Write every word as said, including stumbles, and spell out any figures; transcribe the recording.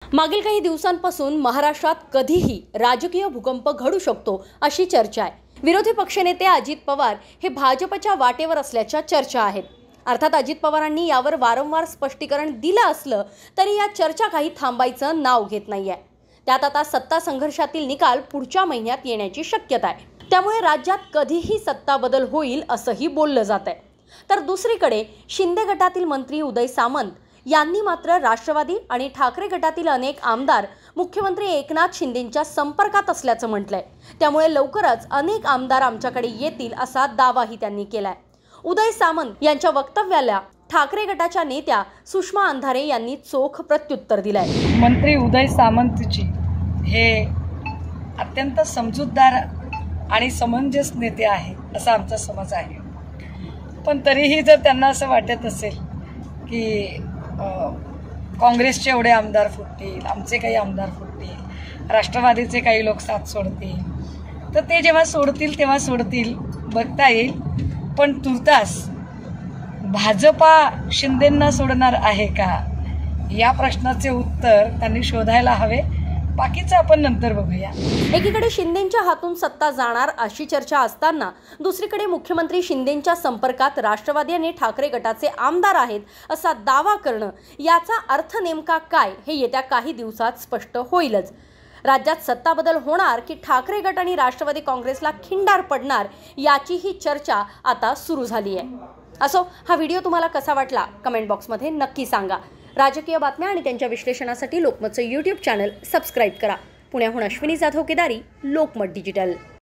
मागील काही दिवसांपासून महाराष्ट्रात कधीही राजकीय भूकंप घडू शकतो अशी चर्चा आहे। विरोधी पक्षनेते अजित पवार हे भाजपच्या वाटेवर असल्याच्या चर्चा आहेत। अर्थात अजित पवारांनी यावर वारंवार स्पष्टीकरण दिलं असलं तरी या चर्चा काही थांबायचं नाव घेत नाहीये। त्यात आता सत्ता संघर्षातील निकाल पुढच्या महिन्यात येण्याची शक्यता आहे। त्यामुळे राज्यात कधीही सत्ता बदल होईल असंही बोललं जात आहे। तर दुसरीकडे शिंदे गटातील मंत्री उदय सामंत यांनी मात्र राष्ट्रवादी आणि ठाकरे गटातील अनेक आमदार मुख्यमंत्री एकनाथ शिंदेंच्या संपर्कात असल्याचं म्हटलंय। त्यामुळे लवकरच अनेक आमदार आमच्याकडे येतील असा दावाही त्यांनी केलाय। उदय सामंत यांच्या वक्तव्याला ठाकरे गटाच्या नेत्या सुषमा अंधारे यांनी चोख प्रत्युत्तर दिलंय। मंत्री उदय सामंतजी हे अत्यंत समजूतदार आणि समंजस नेते आहेत असा आमचा समज आहे। पण तरीही जर त्यांना असं वाटत असेल की काँग्रेसचे एवढे आमदार फुटतील, आमचे काही आमदार फुटतील, राष्ट्रवादीचे काही लोक साथ सोडतील, तर ते जेव्हा सोडतील तेव्हा सोडतील, बघता येईल। पण तुर्तास भाजपा शिंदेंना सोडणार आहे का या प्रश्नाचे उत्तर त्यांनी शोधायला हवे। बाकीचं आपण नंतर बघूया। एकीकडे शिंदेंच्या हातून सत्ता जाणार अशी चर्चा असताना दुसरीकडे मुख्यमंत्री शिंदेंच्या संपर्कात राष्ट्रवादी आणि ठाकरे गटाचे आमदार आहेत असा दावा करणं याचा अर्थ नेमका काय हे येत्या काही दिवसात स्पष्ट होईलच। राज्यात सत्ता बदल होणार की ठाकरे गट आणि राष्ट्रवादी काँग्रेसला खिंडार पडणार याची ही चर्चा आता सुरू झाली आहे। असो, हा व्हिडिओ तुम्हाला कसा वाटला कमेंट बॉक्समध्ये नक्की सांगा। राजकीय बातम्या आणि त्यांच्या विश्लेषणासाठी लोकमतचं यूट्यूब चॅनल सबस्क्राईब करा। पुण्याहून अश्विनी जाधव केदारी, लोकमत डिजिटल।